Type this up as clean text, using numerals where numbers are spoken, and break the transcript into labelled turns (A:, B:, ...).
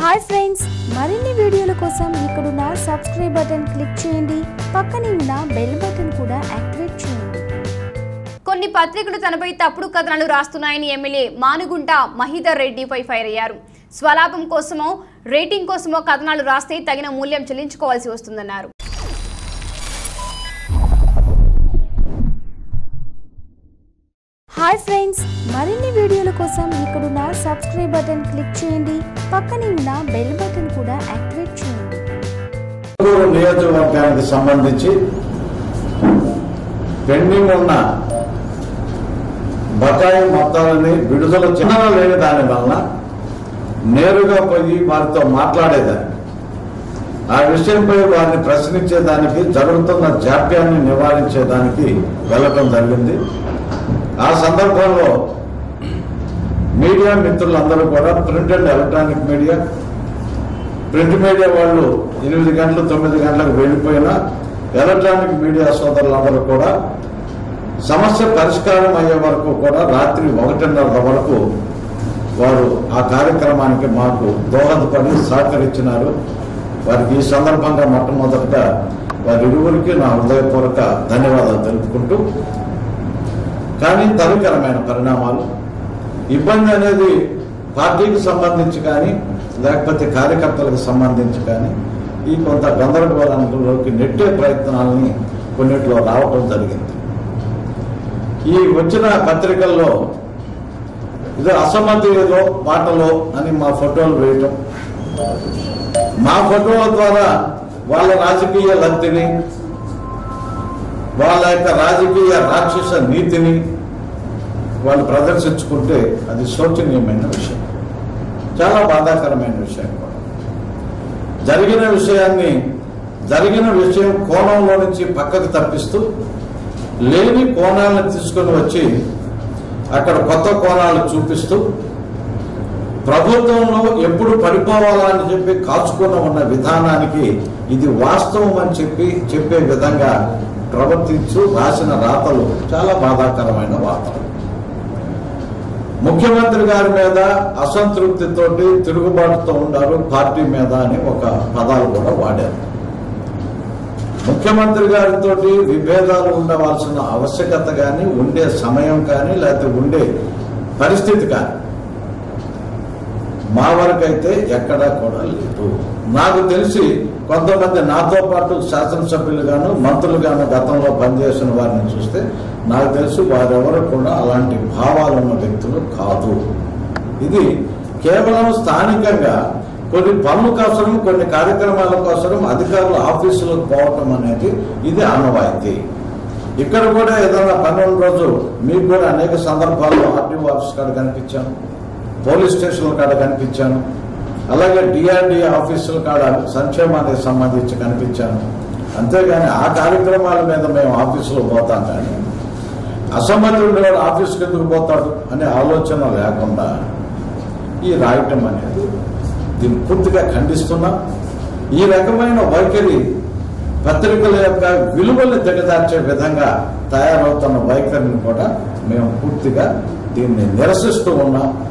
A: Hi friends, మరిన్ని వీడియోల కోసం ఇక్కడున్న సబ్స్క్రైబ్ బటన్ క్లిక్ చేయండి. పక్కనే ఉన్న బెల్ బటన్ కూడా యాక్టివేట్ చేయండి.
B: కొన్ని పత్రికలు తనపై తప్పుడు కథనాలు రాస్తున్నాయని ఎమ్మెల్యే మానుగుంట మహీధర్ రెడ్డిపై ఫైర్ అయ్యారు. స్వలాభం కోసమో రేటింగ్ కోసమో కథనాలు రాస్తే తగిన మూల్యం చెల్లించుకోవాల్సి వస్తుందన్నారు.
A: హాయ్ ఫ్రెండ్స్, మరిన్ని వీడియోల కోసం ఇక్కడున్న సబ్స్క్రైబ్ బటన్ క్లిక్ చేయండి. పక్కనే ఉన్న బెల్ బటన్ కూడా యాక్టివేట్ చేయండి.
C: నియోజకవర్గానికి సంబంధించి పెండింగ్ ఉన్న బకాయి మొత్తాలని విడుదల చేయలేని దాని వలన నేరుగా పోయి వారితో మాట్లాడేదాన్ని, ఆ విషయంపై వారిని ప్రశ్నించేదానికి, జరుగుతున్న జాప్యాన్ని నివారించేదానికి వెళ్ళటం జరిగింది. ఆ సందర్భంలో మీడియా మిత్రులందరూ కూడా print and electronic media, print media వాళ్ళు 8 గంటలు 9 గంటలకు వెళ్ళిపోయినా ఎలక్ట్రానిక్ మీడియా సోదరులందరూ కూడా సమస్య పరిష్కారం అయ్యే వరకు కూడా రాత్రి 1:30 వరకు వారు ఆ కార్యక్రమానికి మాకు దోహదపడి సహకరించినారు. వారికి ఈ సందర్భంగా మొట్టమొదటిగా వారి ఇరువురికి నా హృదయపూర్వక ధన్యవాదాలు తెలుపుకుంటూ, కానీ తరుకరమైన పరిణామాలు, ఇబ్బంది అనేది పార్టీకి సంబంధించి కానీ లేకపోతే కార్యకర్తలకు సంబంధించి కానీ ఈ కొంత గందరగోళంలోకి నెట్టే ప్రయత్నాలని కొన్నిట్లో రావటం జరిగింది. ఈ వచ్చిన పత్రికల్లో ఇది అసమ్మతి ఏదో మాటలో అని మా ఫోటోలు వేయటం, మా ఫోటోల ద్వారా వాళ్ళ రాజకీయ లబ్ధిని, వాళ్ళ యొక్క రాజకీయ రాక్షస నీతిని వాళ్ళు ప్రదర్శించుకుంటే అది శోచనీయమైన విషయం, చాలా బాధాకరమైన విషయం కూడా. జరిగిన విషయం కోణంలో నుంచి పక్కకు తప్పిస్తూ లేని కోణాలను తీసుకొని వచ్చి అక్కడ కొత్త కోణాలు చూపిస్తూ ప్రభుత్వంలో ఎప్పుడు పడిపోవాలని చెప్పి కాచుకుని ఉన్న విధానానికి ఇది వాస్తవం అని చెప్పే విధంగా ప్రవర్తించు రాసిన రాతలు చాలా బాధాకరమైన వార్తలు. ముఖ్యమంత్రి గారి మీద అసంతృప్తితోటి తిరుగుబాటుతో ఉన్నారు పార్టీ మీద అని ఒక పదాలు కూడా వాడారు. ముఖ్యమంత్రి గారితో విభేదాలు ఉండవలసిన ఆవశ్యకత కానీ, ఉండే సమయం కానీ, లేకపోతే ఉండే పరిస్థితి కానీ మా వరకైతే ఎక్కడా కూడా లేదు. నాకు తెలిసి కొంతమంది నాతో పాటు శాసనసభ్యులుగాను మంత్రులుగాను గతంలో పనిచేసిన వారిని చూస్తే నాకు తెలిసి వారెవరు కూడా అలాంటి భావాలు ఉన్న వ్యక్తులు కాదు. ఇది కేవలం స్థానికంగా కొన్ని పనుల కోసం, కొన్ని కార్యక్రమాల కోసం అధికారుల ఆఫీసులకు పోవటం అనేది ఇది ఆనవాయితీ. ఇక్కడ కూడా ఏదైనా పని ఉన్న రోజు మీకు కూడా అనేక సందర్భాల్లో ఆర్టీఓ ఆఫీస్ కాడ కనిపించాను, పోలీస్ స్టేషన్ల కాడ కనిపించాను, అలాగే డిఆర్డీఏ ఆఫీసుల కాడ సంక్షేమానికి సంబంధించి కనిపించాను. అంతేగాని ఆ కార్యక్రమాల మీద మేము ఆఫీసులో పోతాం, కానీ అసమ్మతి ఉండేవాడు ఆఫీస్కి ఎందుకు పోతాడు అనే ఆలోచన లేకుండా ఈ రాయటం అనేది దీన్ని పూర్తిగా ఖండిస్తున్నాం. ఈ రకమైన వైఖరి పత్రికల యొక్క విలువల్ని దిగజార్చే విధంగా తయారవుతున్న వైఖరిని కూడా మేము పూర్తిగా దీన్ని నిరసిస్తూ ఉన్నాం.